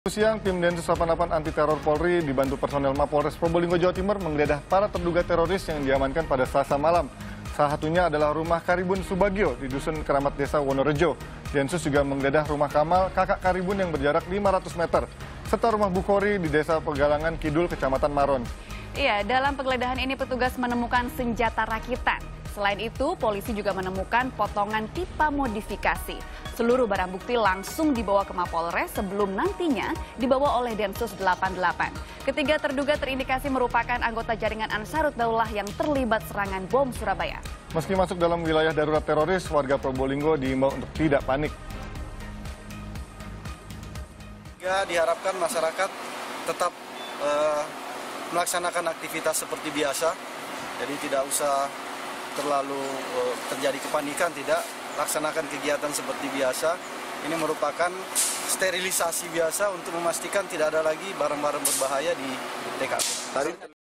Siang, tim Densus 88 Anti Teror Polri dibantu personel Mapolres Probolinggo, Jawa Timur menggeledah para terduga teroris yang diamankan pada Selasa malam. Salah satunya adalah rumah Karibun Subagio di Dusun Keramat Desa Wonorejo. Densus juga menggeledah rumah Kamal, kakak Karibun yang berjarak 500 meter, serta rumah Bukhori di Desa Pegalangan Kidul, Kecamatan Maron. Iya, dalam penggeledahan ini petugas menemukan senjata rakitan. Selain itu, polisi juga menemukan potongan pipa modifikasi. Seluruh barang bukti langsung dibawa ke Mapolres sebelum nantinya dibawa oleh Densus 88. Ketiga terduga terindikasi merupakan anggota jaringan Ansarut Daulah yang terlibat serangan bom Surabaya. Meski masuk dalam wilayah darurat teroris, warga Probolinggo diimbau untuk tidak panik. Ya, diharapkan masyarakat tetap melaksanakan aktivitas seperti biasa, jadi tidak usah terlalu terjadi kepanikan, tidak, laksanakan kegiatan seperti biasa. Ini merupakan sterilisasi biasa untuk memastikan tidak ada lagi barang-barang berbahaya di TKP.